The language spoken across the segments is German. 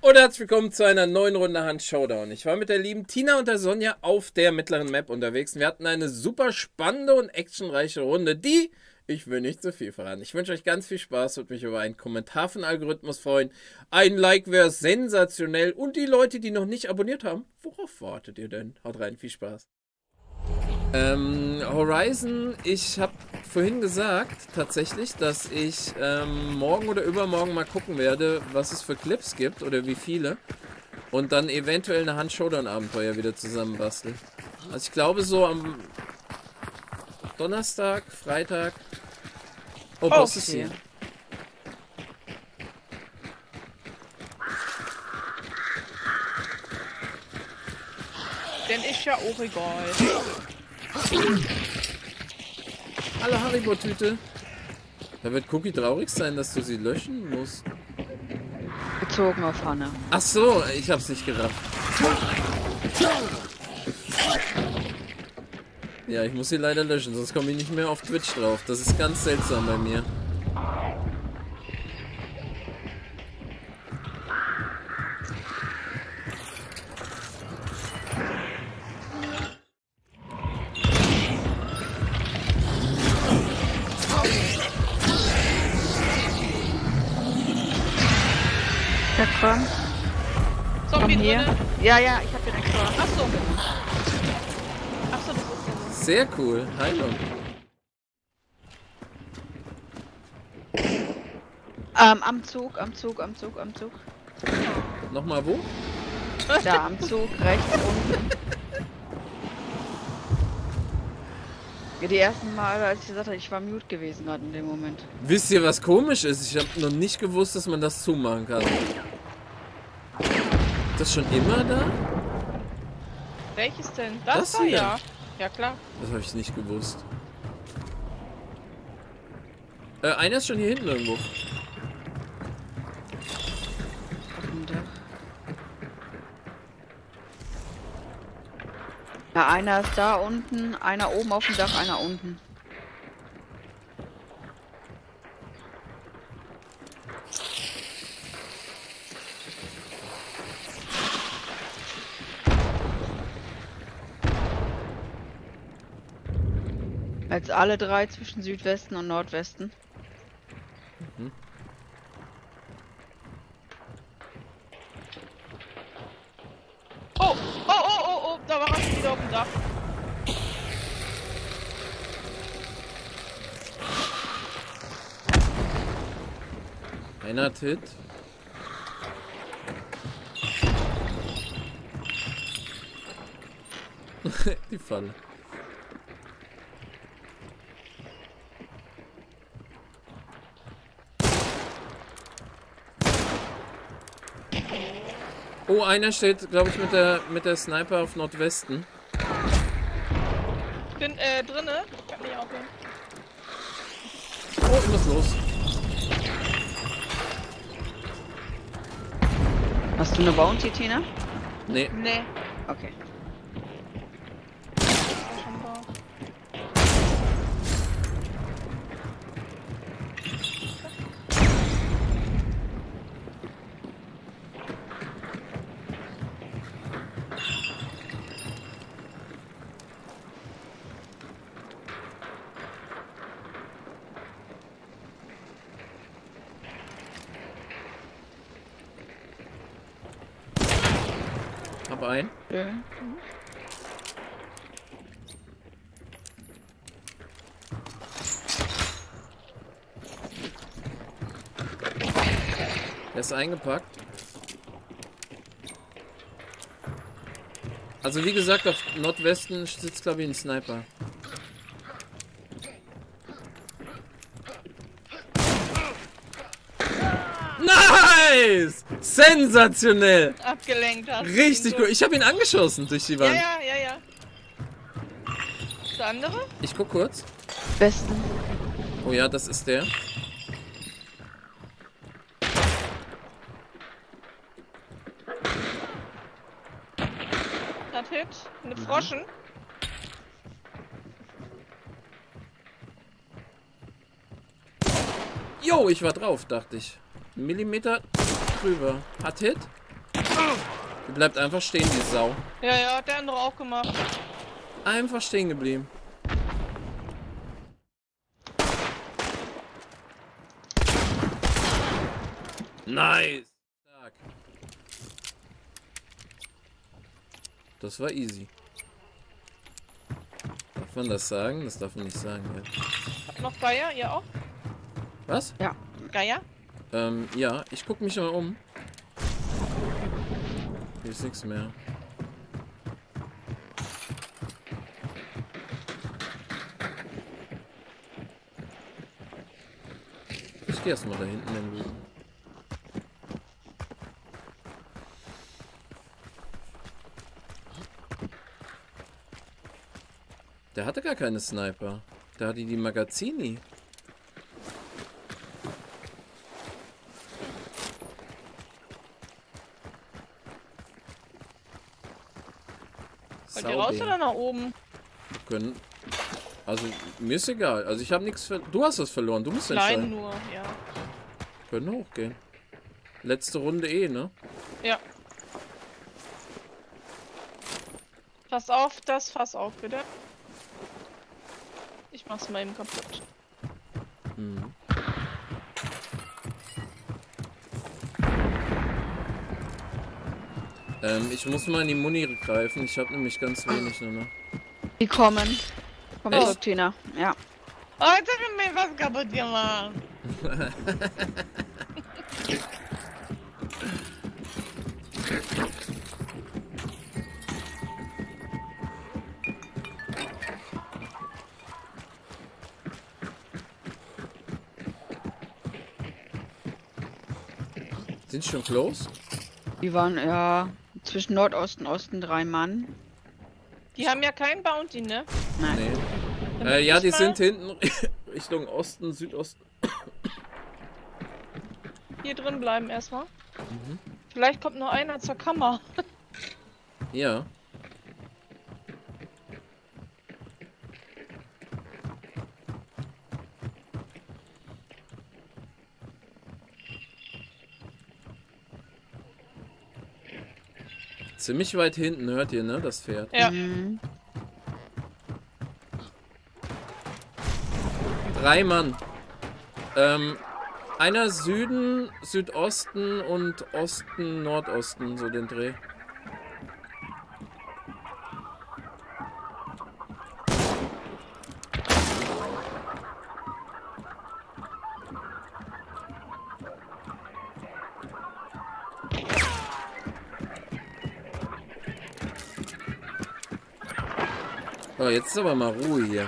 Und herzlich willkommen zu einer neuen Runde Hand Showdown. Ich war mit der lieben Tina und der Sonja auf der mittleren Map unterwegs. Wir hatten eine super spannende und actionreiche Runde, die, ich will nicht zu viel verraten. Ich wünsche euch ganz viel Spaß, würde mich über einen Kommentar von Algorithmus freuen. Ein Like wäre sensationell. Und die Leute, die noch nicht abonniert haben, worauf wartet ihr denn? Haut rein, viel Spaß. Horizon, ich habe vorhin gesagt, tatsächlich, dass ich morgen oder übermorgen mal gucken werde, was es für Clips gibt oder wie viele. Und dann eventuell eine Hand-Showdown-Abenteuer wieder zusammenbasteln. Also ich glaube so am Donnerstag, Freitag. Oh, Boss ist hier. Denn ist ja auch egal. Hallo Haribo-Tüte. Da wird Cookie traurig sein, dass du sie löschen musst. Bezogen auf Hanna. Ach so, ich hab's nicht gerafft. Ja, ich muss sie leider löschen, sonst komme ich nicht mehr auf Twitch drauf. Das ist ganz seltsam bei mir. Ja, komm. Zombie Komm hier. drinne. Ja, ja, ich hab den extra. Achso. Achso, das ist ja so. Sehr cool. Heilung. Am Zug. Nochmal wo? Da, am Zug, rechts unten. Ja, die ersten Male, als ich gesagt habe, ich war mute gewesen gerade in dem Moment. Wisst ihr, was komisch ist? Ich habe noch nicht gewusst, dass man das zumachen kann. Ist das schon immer da? Welches denn? Das da, hier. ja. Ja, klar. Das habe ich nicht gewusst. Einer ist schon hier hinten irgendwo. Auf dem Dach. Ja, einer ist da unten, einer oben auf dem Dach, einer unten. Als alle drei zwischen Südwesten und Nordwesten. Mhm. Oh, da war er wieder auf dem Dach. Einer hat Hit. Die Falle. Oh, einer steht, glaube ich, mit der Sniper auf Nordwesten. Ich bin drinne. Kann mich aufhören. Oh, ich muss los. Hast du eine Bounty, Tina? Nee. Nee. Okay. Schon da. Hab einen. Ja. Der ist eingepackt. Also wie gesagt, auf Nordwesten sitzt, glaube ich, ein Sniper. Nice! Sensationell! Abgelenkt hast. Richtig cool. Ich habe ihn angeschossen durch die Wand. Ja. Der andere? Ich guck kurz. Westen. Oh ja, das ist der. Hat Hit. Eine Froschen. Jo, ich war drauf, dachte ich. Ein Millimeter drüber. Hat Hit? Die bleibt einfach stehen, die Sau. Ja, ja, hat der andere auch gemacht. Einfach stehen geblieben. Nice. Stark. Das war easy. Darf man das sagen? Das darf man nicht sagen, ja. Noch Geier, ihr auch? Was? Ja. Geier? Ja, ich guck mich mal um. Hier ist nichts mehr. Ich geh erstmal da hinten in den. Der hatte gar keine Sniper. Der hatte die Magazini. Wollt ihr raus oder nach oben? Können. Also, mir ist egal. Also, ich habe nichts verloren. Du hast was verloren. Du musst Nein, entscheiden. nur, ja. Können hochgehen. Letzte Runde eh, ne? Ja. Pass auf, das Fass auf, bitte. Ich mach's mal eben kaputt. Mhm. Ich muss mal in die Muni greifen. Ich habe nämlich ganz wenig nur noch. Die kommen. Komm Echt? zurück, Tina. Ja. Oh, jetzt hat er mir was kaputt gemacht. Sind schon close? Die waren ja zwischen Nordosten, Osten 3 Mann. Die haben ja keinen Bounty, ne? Nein. Nee. Dann Ja, ich die mal sind hinten Richtung Osten, Südosten. hier drin bleiben erstmal. Vielleicht kommt noch einer zur Kammer. Ja. Ziemlich weit hinten, hört ihr, ne? Das Pferd. Ja. Mhm. 3 Mann. Einer Süden, Südosten und Osten, Nordosten, so den Dreh. Oh, jetzt ist aber mal Ruhe hier.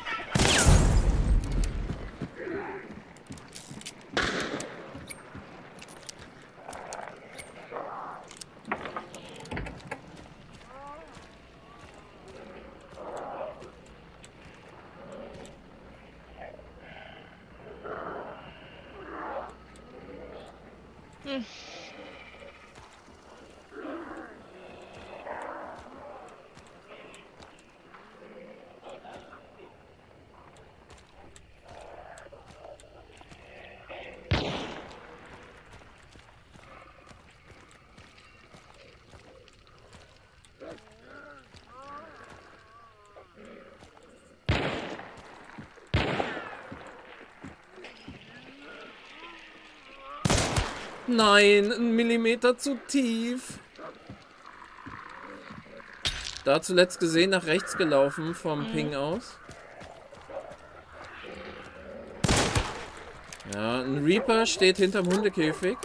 Nein, 1 Millimeter zu tief. Da zuletzt gesehen, nach rechts gelaufen vom Ping aus. Ja, ein Reaper steht hinterm Hundekäfig.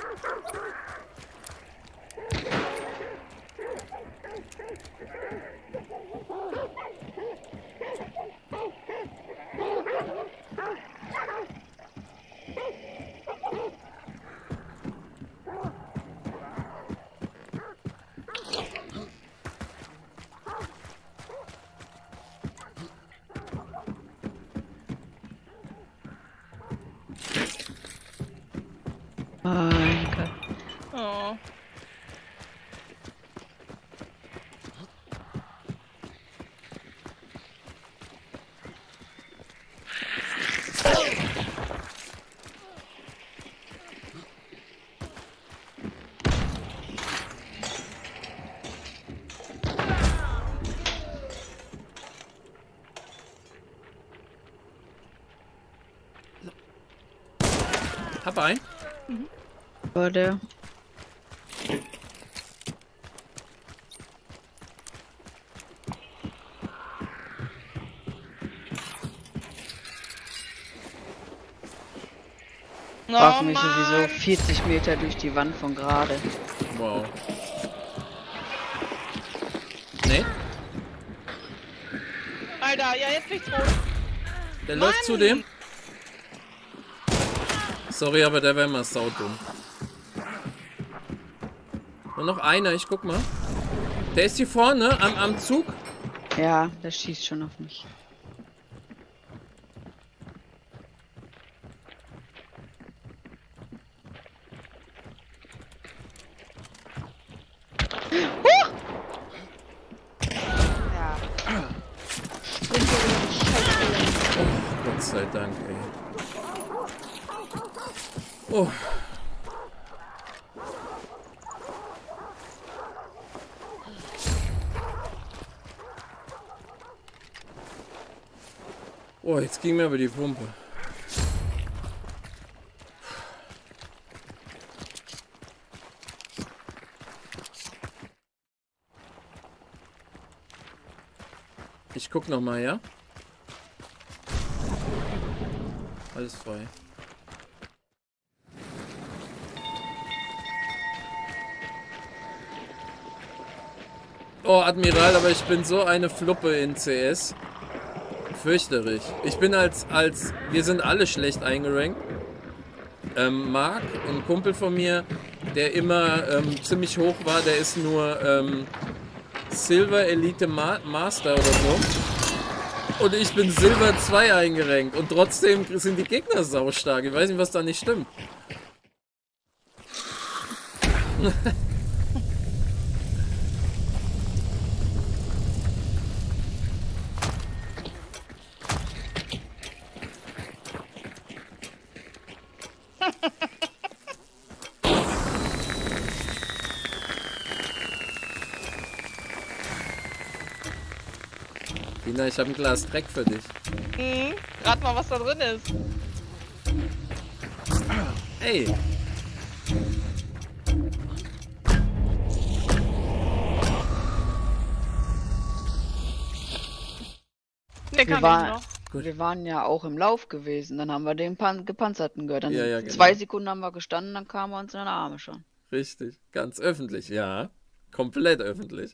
Danke. Oh. Hab ein. War der. Oh, Frag mich sowieso Mann. 40 Meter durch die Wand von gerade. Wow. Nee, Alter, ja, jetzt bin ich tot. der läuft zu dem. Sorry, aber der wäre mal saudumm. Nur noch einer, ich guck mal. Der ist hier vorne am Zug. Ja, der schießt schon auf mich. Ja. Gott sei Dank, ey. Oh. Oh, jetzt ging mir aber die Pumpe. Ich guck noch mal, ja? Alles frei. Oh, Admiral, aber ich bin so eine Fluppe in CS. Fürchterlich. Ich bin wir sind alle schlecht eingerankt. Marc, ein Kumpel von mir, der immer ziemlich hoch war, der ist nur Silver Elite Master oder so. Und ich bin Silber 2 eingerankt. Und trotzdem sind die Gegner saustark. Ich weiß nicht, was da nicht stimmt. Tina, ich habe ein Glas Dreck für dich. Rat mal, was da drin ist. Ey. Ne, kann ich noch. Gut. Wir waren ja auch im Lauf gewesen. Dann haben wir den Gepanzerten gehört. Dann Ja, genau. 2 Sekunden haben wir gestanden, dann kamen wir uns in den Arme schon. Richtig. Ganz öffentlich, ja. Komplett öffentlich.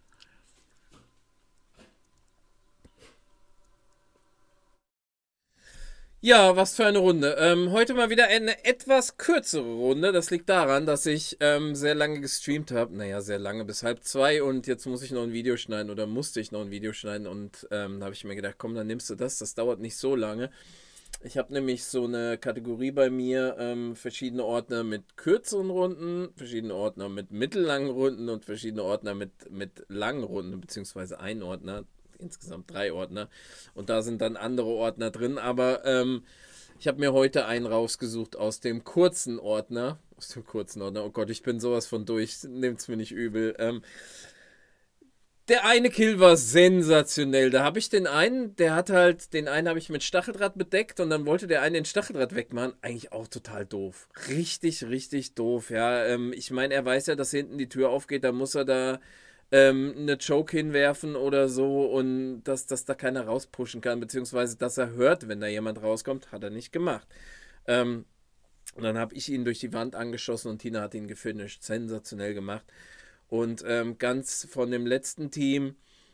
Ja, was für eine Runde. Heute mal wieder eine etwas kürzere Runde. Das liegt daran, dass ich sehr lange gestreamt habe. Naja, sehr lange, bis 1:30. Und jetzt muss ich noch ein Video schneiden oder musste ich noch ein Video schneiden. Und da habe ich mir gedacht, komm, dann nimmst du das. Das dauert nicht so lange. Ich habe nämlich so eine Kategorie bei mir, verschiedene Ordner mit kürzeren Runden, verschiedene Ordner mit mittellangen Runden und verschiedene Ordner mit langen Runden, beziehungsweise ein Ordner. Insgesamt 3 Ordner. Und da sind dann andere Ordner drin. Aber ich habe mir heute einen rausgesucht aus dem kurzen Ordner. Aus dem kurzen Ordner. Oh Gott, ich bin sowas von durch. Nehmt's mir nicht übel. Der eine Kill war sensationell. Da habe ich den einen habe ich mit Stacheldraht bedeckt und dann wollte der eine den Stacheldraht wegmachen. Eigentlich auch total doof. Richtig, richtig doof. Ja, ich meine, er weiß ja, dass hinten die Tür aufgeht. Da muss er da eine Choke hinwerfen oder so und dass da keiner rauspushen kann, beziehungsweise dass er hört, wenn da jemand rauskommt, hat er nicht gemacht. Und dann habe ich ihn durch die Wand angeschossen und Tina hat ihn gefinisht. Sensationell gemacht. Und ganz von dem letzten Team,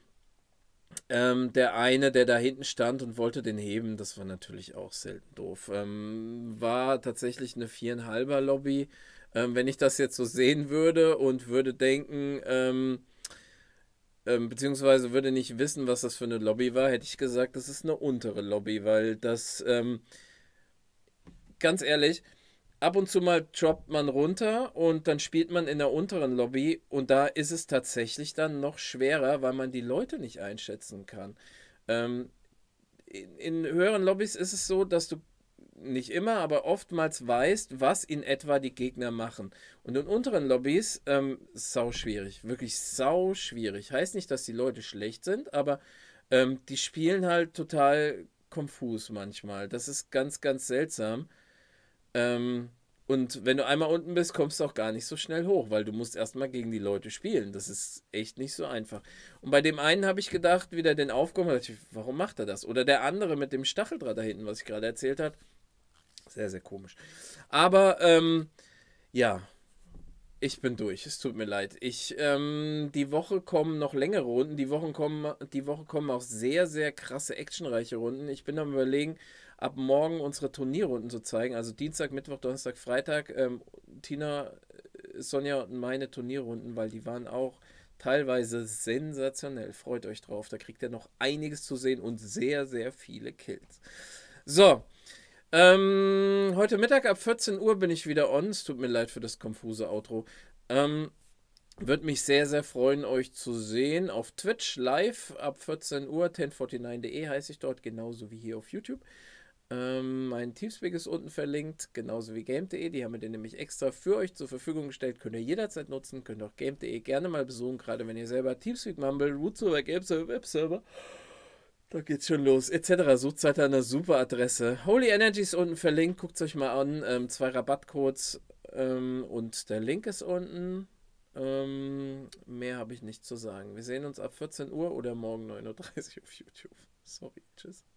der eine, der da hinten stand und wollte den heben, das war natürlich auch selten doof. War tatsächlich eine 4,5er Lobby. Wenn ich das jetzt so sehen würde und würde denken, beziehungsweise würde nicht wissen, was das für eine Lobby war, hätte ich gesagt, das ist eine untere Lobby, weil das, ganz ehrlich, ab und zu mal droppt man runter und dann spielt man in der unteren Lobby und da ist es tatsächlich dann noch schwerer, weil man die Leute nicht einschätzen kann. In höheren Lobbys ist es so, dass du nicht immer, aber oftmals weißt, was in etwa die Gegner machen. Und in unteren Lobbys, sau schwierig, wirklich sau schwierig. Heißt nicht, dass die Leute schlecht sind, aber die spielen halt total konfus manchmal. Das ist ganz, ganz seltsam. Und wenn du einmal unten bist, kommst du auch gar nicht so schnell hoch, weil du musst erstmal gegen die Leute spielen. Das ist echt nicht so einfach. Und bei dem einen habe ich gedacht, wie der den aufgehoben hat, warum macht er das? Oder der andere mit dem Stacheldraht da hinten, was ich gerade erzählt habe. Sehr, sehr komisch. Aber, ja, ich bin durch. Es tut mir leid. Die Woche kommen noch längere Runden. Die Woche kommen auch sehr, sehr krasse, actionreiche Runden. Ich bin am Überlegen, ab morgen unsere Turnierrunden zu zeigen. Also Dienstag, Mittwoch, Donnerstag, Freitag. Tina, Sonja und meine Turnierrunden, weil die waren auch teilweise sensationell. Freut euch drauf. Da kriegt ihr noch einiges zu sehen und sehr, sehr viele Kills. So. Heute Mittag ab 14 Uhr bin ich wieder on. Es tut mir leid für das konfuse Outro. Würde mich sehr, sehr freuen, euch zu sehen auf Twitch live ab 14 Uhr. 1049.de heiße ich dort, genauso wie hier auf YouTube. Mein Teamspeak ist unten verlinkt, genauso wie game.de. Die haben mir den nämlich extra für euch zur Verfügung gestellt. Könnt ihr jederzeit nutzen. Könnt auch game.de gerne mal besuchen, gerade wenn ihr selber Teamspeak, Mumble, Root-Server, Game-Server, Web-Server. Da geht's schon los, etc. Sucht seid eine super Adresse. Holy Energy ist unten verlinkt, guckt es euch mal an. 2 Rabattcodes und der Link ist unten. Mehr habe ich nicht zu sagen. Wir sehen uns ab 14 Uhr oder morgen 9:30 Uhr auf YouTube. Sorry, tschüss.